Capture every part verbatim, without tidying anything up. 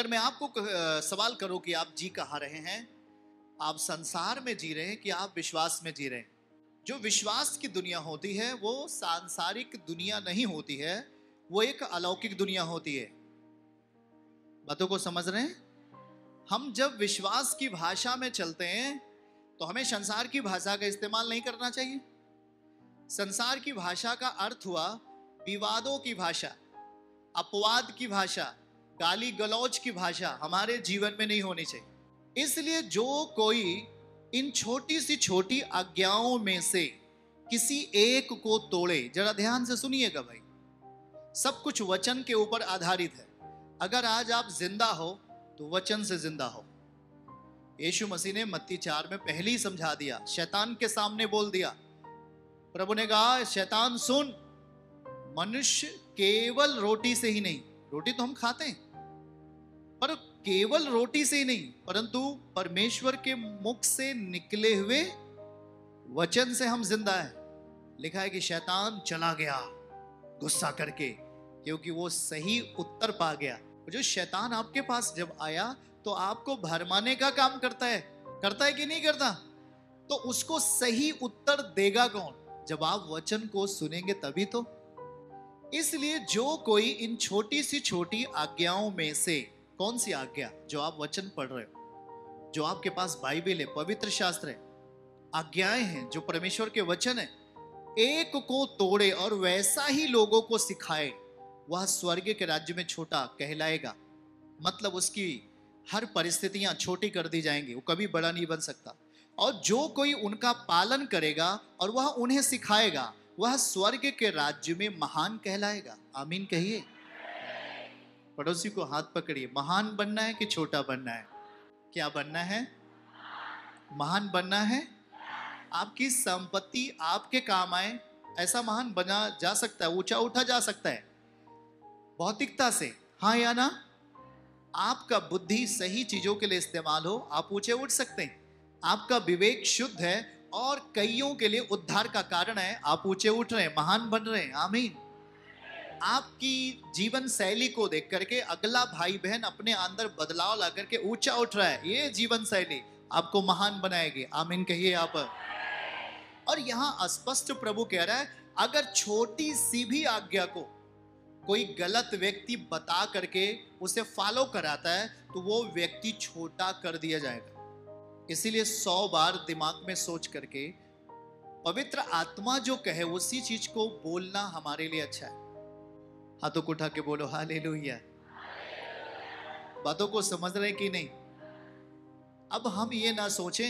अगर मैं आपको अ, सवाल करूं कि आप जी कहाँ रहे हैं, आप संसार में जी रहे हैं कि आप विश्वास में जी रहे हैं? जो विश्वास की दुनिया होती है वो सांसारिक दुनिया नहीं होती है, वो एक अलौकिक दुनिया होती है। बातों को समझ रहे हैं? हम जब विश्वास की भाषा में चलते हैं तो हमें संसार की भाषा का इस्तेमाल नहीं करना चाहिए। संसार की भाषा का अर्थ हुआ विवादों की भाषा, अपवाद की भाषा, गाली गलौज की भाषा हमारे जीवन में नहीं होनी चाहिए। इसलिए जो कोई इन छोटी सी छोटी आज्ञाओं में से किसी एक को तोड़े, जरा ध्यान से सुनिएगा भाई, सब कुछ वचन के ऊपर आधारित है। अगर आज आप जिंदा हो तो वचन से जिंदा हो। यीशु मसीह ने मत्ती चार में पहले ही समझा दिया, शैतान के सामने बोल दिया। प्रभु ने कहा, शैतान सुन, मनुष्य केवल रोटी से ही नहीं, रोटी तो हम खाते हैं, पर केवल रोटी से ही नहीं परंतु परमेश्वर के मुख से निकले हुए वचन से हम जिंदा है। लिखा है कि शैतान चला गया गुस्सा करके, क्योंकि वो सही उत्तर पा गया। जो शैतान आपके पास जब आया तो आपको भरमाने का काम करता है, करता है कि नहीं करता? तो उसको सही उत्तर देगा कौन? जब आप वचन को सुनेंगे तभी तो। इसलिए जो कोई इन छोटी सी छोटी आज्ञाओं में से, कौन सी आज्ञा? जो आप वचन पढ़ रहे हो, जो आपके पास बाइबल है, पवित्र शास्त्र है, आज्ञाएं हैं जो परमेश्वर के वचन है, एक को तोड़े और वैसा ही लोगों को सिखाए, वह स्वर्ग के राज्य में छोटा कहलाएगा। मतलब उसकी हर परिस्थितियां छोटी कर दी जाएंगी, वो कभी बड़ा नहीं बन सकता। और जो कोई उनका पालन करेगा और वह उन्हें सिखाएगा, वह स्वर्ग के राज्य में महान कहलाएगा। आमीन कहिए। पड़ोसी को हाथ पकड़िए। महान बनना है कि छोटा बनना है? क्या बनना है? महान बनना है। आपकी संपत्ति आपके काम आए, ऐसा महान बना जा सकता है, ऊंचा उठा जा सकता है भौतिकता से, हाँ या ना? आपका बुद्धि सही चीजों के लिए इस्तेमाल हो, आप ऊंचे उठ सकते हैं। आपका विवेक शुद्ध है और कईयों के लिए उद्धार का कारण है, आप ऊंचे उठ रहे हैं, महान बन रहे हैं। आमीन। आपकी जीवन शैली को देख करके अगला भाई बहन अपने अंदर बदलाव ला करके ऊंचा उठ रहा है, ये जीवन शैली आपको महान बनाएगी। आमीन कहिए आप। और यहां स्पष्ट प्रभु कह रहा है, अगर छोटी सी भी आज्ञा को कोई गलत व्यक्ति बता करके उसे फॉलो कराता है तो वो व्यक्ति छोटा कर दिया जाएगा। इसीलिए सौ बार दिमाग में सोच करके पवित्र आत्मा जो कहे उसी चीज को बोलना हमारे लिए अच्छा है। हाथों को उठा के बोलो हालेलुया। बातों को समझ रहे कि नहीं? अब हम ये ना सोचें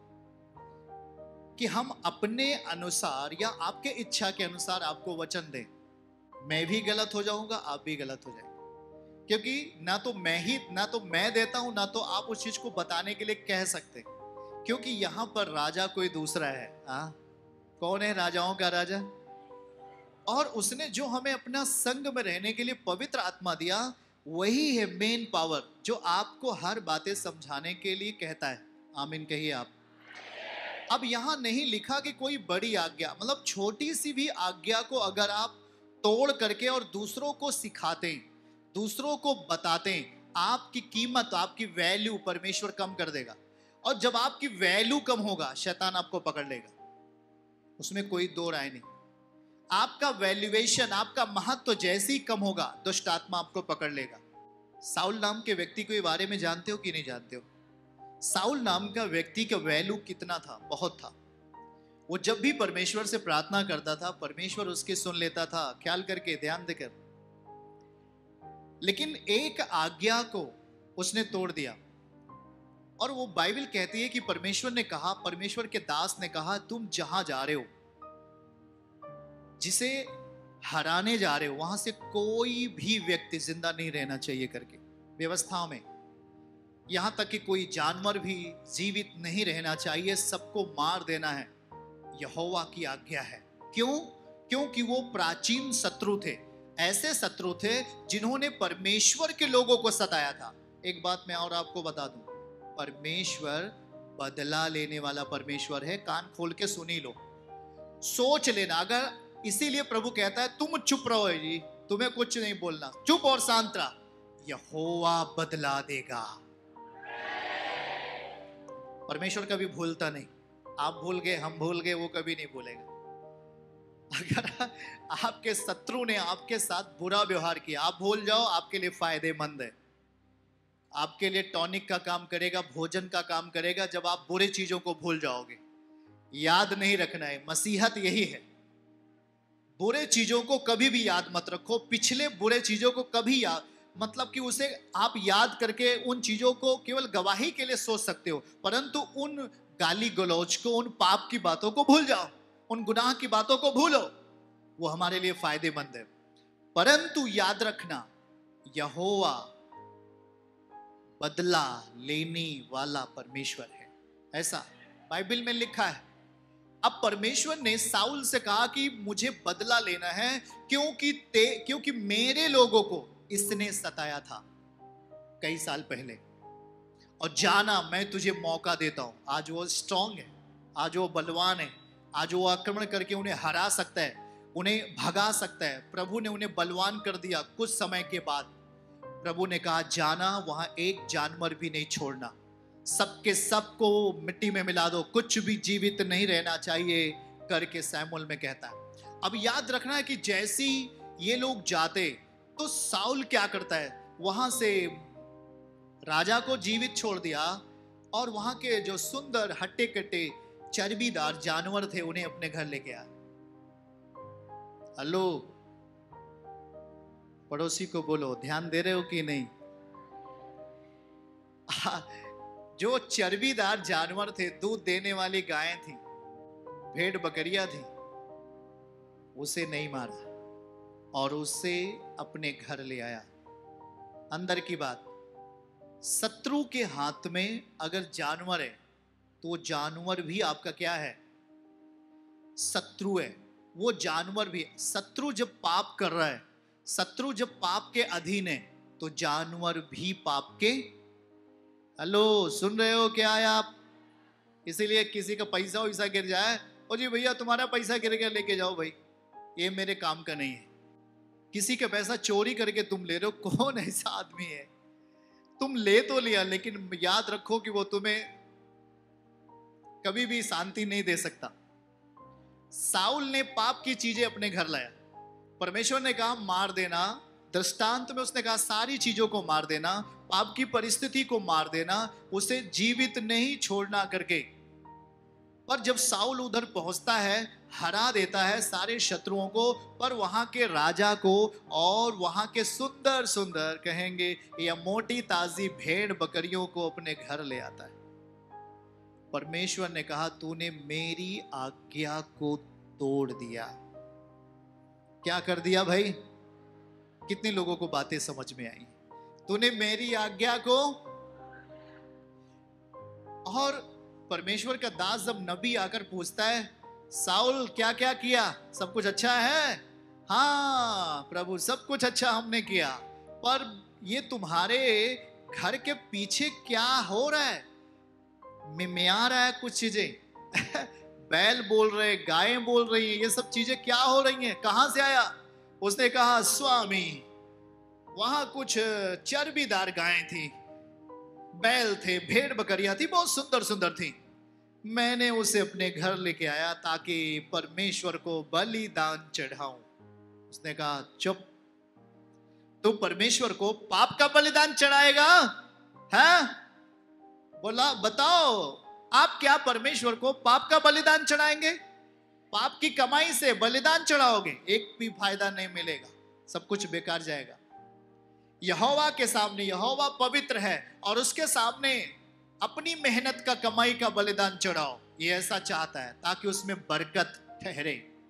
कि हम अपने अनुसार या आपके इच्छा के अनुसार आपको वचन दें। मैं भी गलत हो जाऊंगा, आप भी गलत हो जाएंगे, क्योंकि ना तो मैं ही ना तो मैं देता हूं, ना तो आप उस चीज को बताने के लिए कह सकते, क्योंकि यहां पर राजा कोई दूसरा है। हाँ, कौन है राजाओं का राजा? और उसने जो हमें अपना संग में रहने के लिए पवित्र आत्मा दिया, वही है मेन पावर जो आपको हर बातें समझाने के लिए कहता है। आमीन कहिए आप। अब यहां नहीं लिखा कि कोई बड़ी आज्ञा, मतलब छोटी सी भी आज्ञा को अगर आप तोड़ करके और दूसरों को सिखाते, दूसरों को बताते, आपकी कीमत, आपकी वैल्यू परमेश्वर कम कर देगा। और जब आपकी वैल्यू कम होगा, शैतान आपको पकड़ लेगा, उसमें कोई दो राय नहीं। आपका वैल्यूएशन, आपका महत्व जैसे ही कम होगा, दुष्ट आत्मा आपको पकड़ लेगा। साउल नाम के व्यक्ति के बारे में जानते हो कि नहीं जानते हो? साउल नाम का व्यक्ति का वैल्यू कितना था? बहुत था। वो जब भी परमेश्वर से प्रार्थना करता था, परमेश्वर उसकी सुन लेता था। ख्याल करके, ध्यान देकर। लेकिन एक आज्ञा को उसने तोड़ दिया, और वो बाइबल कहती है कि परमेश्वर ने कहा, परमेश्वर के दास ने कहा, तुम जहां जा रहे हो, जिसे हराने जा रहे हो, वहां से कोई भी व्यक्ति जिंदा नहीं रहना चाहिए करके व्यवस्थाओं में, यहां तक कि कोई जानवर भी जीवित नहीं रहना चाहिए, सबको मार देना है। यहोवा की आज्ञा है। क्यों? क्योंकि वो प्राचीन शत्रु थे, ऐसे शत्रु थे जिन्होंने परमेश्वर के लोगों को सताया था। एक बात मैं और आपको बता दूं, परमेश्वर बदला लेने वाला परमेश्वर है। कान खोल के सुनी लो, सोच लेना। अगर इसीलिए प्रभु कहता है तुम चुप रहो जी, तुम्हें कुछ नहीं बोलना, चुप और शांत रहा। यहोवा बदला देगा। परमेश्वर कभी भूलता नहीं। आप भूल गए, हम भूल गए, वो कभी नहीं भूलेगा। अगर आपके शत्रु ने आपके साथ बुरा व्यवहार किया, आप भूल जाओ, आपके लिए फायदेमंद है, आपके लिए टॉनिक का काम करेगा, भोजन का काम करेगा। जब आप बुरे चीजों को भूल जाओगे, याद नहीं रखना है। मसीहत यही है, बुरे चीजों को कभी भी याद मत रखो। पिछले बुरे चीजों को कभी याद, मतलब कि उसे आप याद करके उन चीजों को केवल गवाही के लिए सोच सकते हो, परंतु उन गाली गलौज को, उन पाप की बातों को भूल जाओ, उन गुनाह की बातों को भूलो। वो हमारे लिए फायदेमंद है। परंतु याद रखना, यहोवा बदला लेने वाला परमेश्वर है, ऐसा बाइबल में लिखा है। अब परमेश्वर ने साउल से कहा कि मुझे बदला लेना है, क्योंकि ते क्योंकि मेरे लोगों को इसने सताया था कई साल पहले, और जाना मैं तुझे मौका देता हूं। आज वो स्ट्रांग है, आज वो बलवान है, आज वो आक्रमण करके उन्हें हरा सकता है, उन्हें भगा सकता है। प्रभु ने उन्हें बलवान कर दिया। कुछ समय के बाद प्रभु ने कहा, जाना, वहां एक जानवर भी नहीं छोड़ना, सबके सबको मिट्टी में मिला दो, कुछ भी जीवित नहीं रहना चाहिए करके सैमुएल में कहता है। अब याद रखना है कि जैसी ये लोग जाते तो साउल क्या करता है, वहां से राजा को जीवित छोड़ दिया, और वहां के जो सुंदर हट्टे कट्टे चर्बीदार जानवर थे उन्हें अपने घर लेके आया। हेलो, पड़ोसी को बोलो, ध्यान दे रहे हो कि नहीं? जो चर्बीदार जानवर थे, दूध देने वाली गायें थी, भेड़ बकरियां थी, उसे नहीं मारा और उसे अपने घर ले आया। अंदर की बात, शत्रु के हाथ में अगर जानवर है तो वो जानवर भी आपका क्या है? शत्रु है। वो जानवर भी, शत्रु जब पाप कर रहा है, शत्रु जब पाप के अधीन है, तो जानवर भी पाप के, हेलो, सुन रहे हो क्या है आप? इसीलिए किसी का पैसा वैसा गिर जाए, ओ जी भैया तुम्हारा पैसा गिर गया, लेके जाओ भाई, ये मेरे काम का नहीं है। किसी का पैसा चोरी करके तुम ले रहे हो, कौन ऐसा आदमी है? तुम ले तो लिया, लेकिन याद रखो कि वो तुम्हें कभी भी शांति नहीं दे सकता। साउल ने पाप की चीजें अपने घर लाया। परमेश्वर ने कहा मार देना, दृष्टांत में उसने कहा सारी चीजों को मार देना, पाप की परिस्थिति को मार देना, उसे जीवित नहीं छोड़ना करके। पर जब साउल उधर पहुंचता है, हरा देता है सारे शत्रुओं को, पर वहां के राजा को और वहां के सुंदर सुंदर, कहेंगे या मोटी ताजी भेड़ बकरियों को अपने घर ले आता है। परमेश्वर ने कहा, तूने मेरी आज्ञा को तोड़ दिया। क्या कर दिया भाई? कितने लोगों को बातें समझ में आई? तूने मेरी आज्ञा को। और परमेश्वर का दास जब नबी आकर पूछता है, साउल क्या क्या किया? सब कुछ अच्छा है? हाँ प्रभु, सब कुछ अच्छा हमने किया, पर ये तुम्हारे घर के पीछे क्या हो रहा है? मिमिया रहा है कुछ चीजें बैल बोल रहे, गायें बोल रही हैं, ये सब चीजें क्या हो रही हैं? कहां से आया? उसने कहा, स्वामी, वहां कुछ चर्बीदार गायें थी, बैल थे, भेड़ बकरियां थी, बहुत सुंदर सुंदर थी। मैंने उसे अपने घर लेके आया ताकि परमेश्वर को बलिदान चढ़ाऊं। उसने कहा, चुप, तू परमेश्वर को पाप का बलिदान चढ़ाएगा? है? बोला, बताओ, आप क्या परमेश्वर को पाप का बलिदान चढ़ाएंगे? पाप की कमाई से बलिदान चढ़ाओगे, एक भी फायदा नहीं मिलेगा, सब कुछ बेकार जाएगा। यहोवा के सामने, यहोवा पवित्र है, और उसके सामने अपनी मेहनत का, कमाई का बलिदान चढ़ाओ। ये ऐसा चाहता है ताकि उसमें बरकत ठहरे।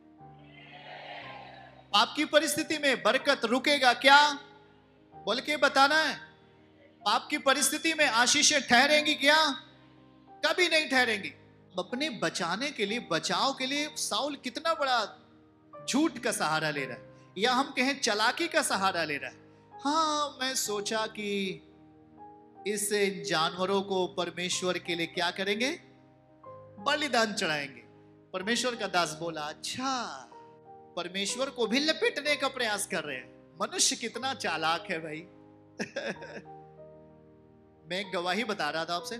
पाप की परिस्थिति में बरकत रुकेगा क्या? बोल के बताना है। पाप की परिस्थिति में आशीषें ठहरेंगी क्या? कभी नहीं ठहरेंगी। अपने बचाने के लिए, बचाव के लिए साउल कितना बड़ा झूठ का सहारा ले रहा है, या हम कहें चालाकी का सहारा ले रहा है। हाँ, मैं सोचा कि इस जानवरों को परमेश्वर के लिए क्या करेंगे? बलिदान चढ़ाएंगे। परमेश्वर का दास बोला, अच्छा, परमेश्वर को भी लपेटने का प्रयास कर रहे हैं। मनुष्य कितना चालाक है भाई। मैं एक गवाही बता रहा था आपसे।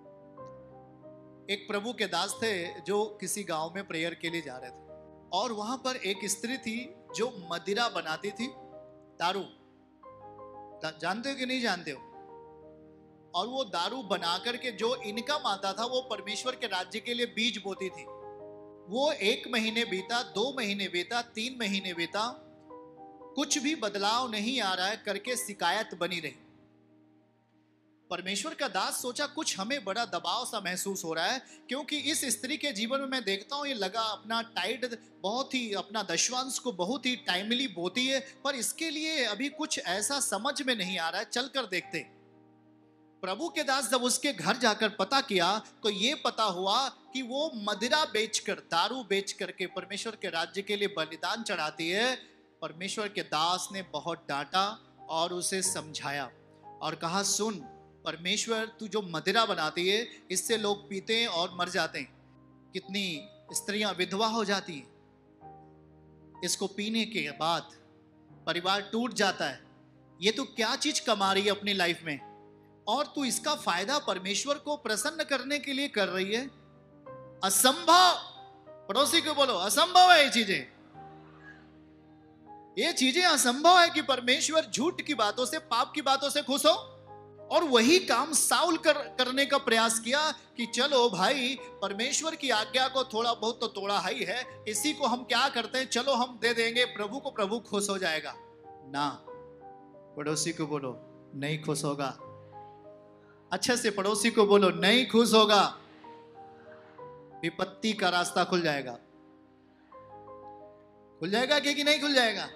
एक प्रभु के दास थे जो किसी गांव में प्रेयर के लिए जा रहे थे, और वहां पर एक स्त्री थी जो मदिरा बनाती थी, दारू। जानते हो कि नहीं जानते हो? और वो दारू बना करके जो इनकम आता था वो परमेश्वर के राज्य के लिए बीज बोती थी। वो एक महीने बीता, दो महीने बीता, तीन महीने बीता, कुछ भी बदलाव नहीं आ रहा है करके शिकायत बनी रही। परमेश्वर का दास सोचा कुछ हमें बड़ा दबाव सा महसूस हो रहा है, क्योंकि इस स्त्री के जीवन में मैं देखता हूं ये लगा अपना टाइट, बहुत ही अपना दशवांश को बहुत ही टाइमली बोती है, पर इसके लिए अभी कुछ ऐसा समझ में नहीं आ रहा है, चल कर देखते। प्रभु के दास जब उसके घर जाकर पता किया तो ये पता हुआ कि वो मदिरा बेचकर, दारू बेच करके परमेश्वर के राज्य के लिए बलिदान चढ़ाती है। परमेश्वर के दास ने बहुत डांटा और उसे समझाया और कहा, सुन परमेश्वर, तू जो मदिरा बनाती है इससे लोग पीते हैं और मर जाते हैं, कितनी स्त्रियां विधवा हो जाती हैं, इसको पीने के बाद परिवार टूट जाता है। ये तू क्या चीज कमा रही है अपनी लाइफ में, और तू इसका फायदा परमेश्वर को प्रसन्न करने के लिए कर रही है? असंभव। पड़ोसी को बोलो, असंभव है ये चीजें। ये चीजें असंभव है कि परमेश्वर झूठ की बातों से, पाप की बातों से खुश हो। और वही काम साउल कर, करने का प्रयास किया कि चलो भाई, परमेश्वर की आज्ञा को थोड़ा बहुत तो तोड़ा ही है, इसी को हम क्या करते हैं, चलो हम दे देंगे प्रभु को, प्रभु खुश हो जाएगा। ना, पड़ोसी को बोलो नहीं खुश होगा। अच्छे से पड़ोसी को बोलो, नहीं खुश होगा। विपत्ति का रास्ता खुल जाएगा। खुल जाएगा कि नहीं खुल जाएगा?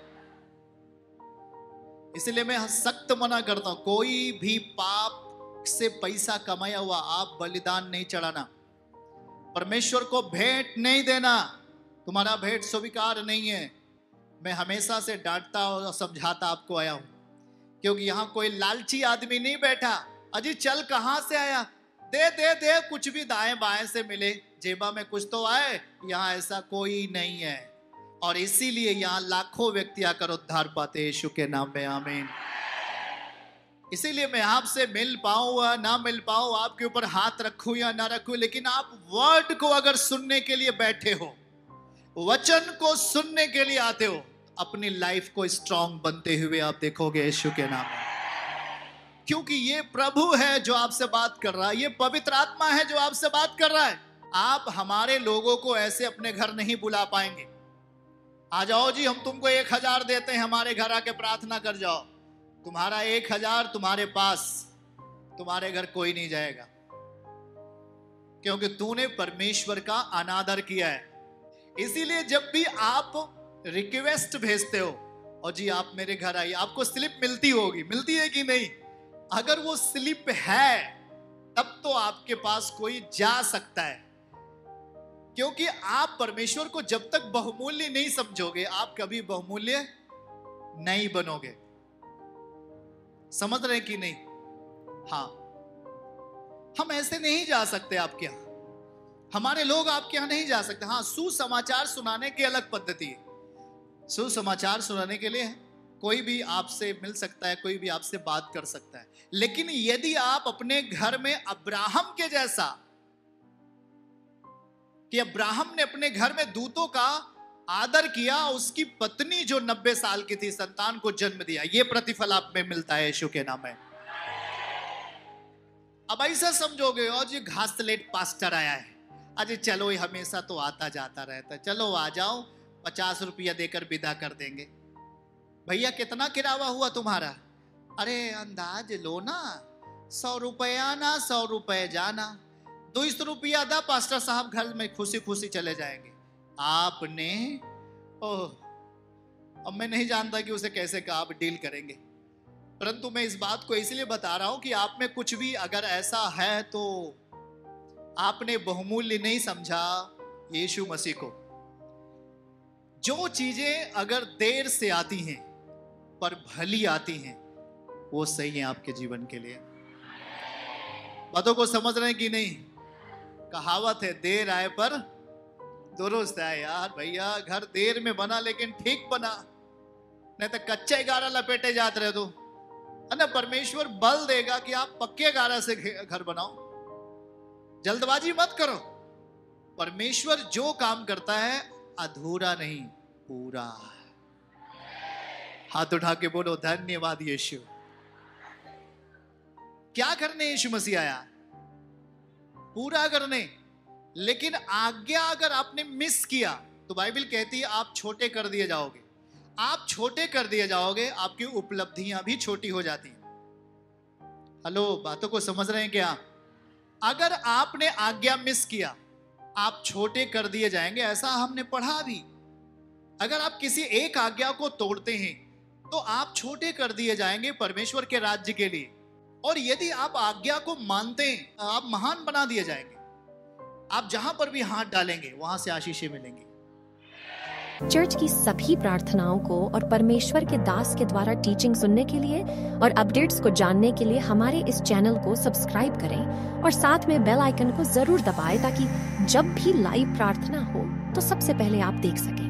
इसलिए मैं सख्त मना करता हूं, कोई भी पाप से पैसा कमाया हुआ आप बलिदान नहीं चढ़ाना, परमेश्वर को भेंट नहीं देना। तुम्हारा भेंट स्वीकार नहीं है। मैं हमेशा से डांटता और समझाता आपको आया हूं, क्योंकि यहां कोई लालची आदमी नहीं बैठा, अजी चल कहां से आया, दे दे दे, कुछ भी दाएं बाएं से मिले, जेबा में कुछ तो आए। यहां ऐसा कोई नहीं है, और इसीलिए यहां लाखों व्यक्ति आकर उद्धार पाते, यीशु के नाम में, आमीन। इसीलिए मैं आपसे मिल पाऊं या ना मिल पाऊं, आपके ऊपर हाथ रखूं या ना रखूं, लेकिन आप वर्ड को अगर सुनने के लिए बैठे हो, वचन को सुनने के लिए आते हो, अपनी लाइफ को स्ट्रांग बनते हुए आप देखोगे, यीशु के नाम में। क्योंकि ये प्रभु है जो आपसे बात कर रहा है, ये पवित्र आत्मा है जो आपसे बात कर रहा है। आप हमारे लोगों को ऐसे अपने घर नहीं बुला पाएंगे। आ जाओ जी, हम तुमको एक हजार देते हैं, हमारे घर आके प्रार्थना कर जाओ। तुम्हारा एक हजार तुम्हारे पास, तुम्हारे घर कोई नहीं जाएगा, क्योंकि तूने परमेश्वर का अनादर किया है। इसीलिए जब भी आप रिक्वेस्ट भेजते हो, और जी आप मेरे घर आइए, आपको स्लिप मिलती होगी, मिलती है कि नहीं? अगर वो स्लिप है तब तो आपके पास कोई जा सकता है, क्योंकि आप परमेश्वर को जब तक बहुमूल्य नहीं समझोगे, आप कभी बहुमूल्य नहीं बनोगे। समझ रहे हैं कि नहीं? हाँ, हम ऐसे नहीं जा सकते आपके यहां, हमारे लोग आपके यहां नहीं जा सकते। हाँ, सुसमाचार सुनाने की अलग पद्धति है। सुसमाचार सुनाने के लिए कोई भी आपसे मिल सकता है, कोई भी आपसे बात कर सकता है, लेकिन यदि आप अपने घर में अब्राहम के जैसा, कि अब्राहम ने अपने घर में दूतों का आदर किया, उसकी पत्नी जो नब्बे साल की थी संतान को जन्म दिया, यह प्रतिफल आप में मिलता है, यीशु के नाम में। अब ऐसा समझोगे, और जी घास लेट पास्टर आया है, अरे चलो ये हमेशा तो आता जाता रहता है, चलो आ जाओ, पचास रुपया देकर विदा कर देंगे। भैया कितना किराया हुआ तुम्हारा? अरे अंदाज लो ना, सौ रुपया ना, सौ रुपये जाना, दो सौ रुपया दा, पास्टर साहब घर में खुशी खुशी चले जाएंगे। आपने, ओह, अब मैं नहीं जानता कि उसे कैसे का आप डील करेंगे, परंतु मैं इस बात को इसलिए बता रहा हूं कि आप में कुछ भी अगर ऐसा है तो आपने बहुमूल्य नहीं समझा यीशु मसीह को। जो चीजें अगर देर से आती हैं पर भली आती हैं, वो सही है आपके जीवन के लिए। बातों को समझ रहे हैं कि नहीं? कहावत है, देर आए पर दुरुस्त आए। यार भैया, घर देर में बना लेकिन ठीक बना, नहीं तो कच्चे गारा लपेटे जाते रहे तो ना परमेश्वर बल देगा कि आप पक्के गारा से घर बनाओ। जल्दबाजी मत करो। परमेश्वर जो काम करता है अधूरा नहीं, पूरा। हाथ उठा के बोलो धन्यवाद यीशु। क्या करने यीशु मसीह आया? पूरा करने। लेकिन आज्ञा अगर आपने मिस किया तो बाइबल कहती है आप छोटे कर दिए जाओगे। आप छोटे कर दिए जाओगे, आपकी उपलब्धियां भी छोटी हो जाती हैं। हेलो, बातों को समझ रहे हैं क्या? अगर आपने आज्ञा मिस किया, आप छोटे कर दिए जाएंगे। ऐसा हमने पढ़ा भी। अगर आप किसी एक आज्ञा को तोड़ते हैं तो आप छोटे कर दिए जाएंगे परमेश्वर के राज्य के लिए। और यदि आप आज्ञा को मानते हैं, आप महान बना दिए जाएंगे। आप जहां पर भी हाथ डालेंगे वहां से आशीषें मिलेंगी। चर्च की सभी प्रार्थनाओं को और परमेश्वर के दास के द्वारा टीचिंग सुनने के लिए और अपडेट्स को जानने के लिए हमारे इस चैनल को सब्सक्राइब करें और साथ में बेल आइकन को जरूर दबाएं ताकि जब भी लाइव प्रार्थना हो तो सबसे पहले आप देख सकें।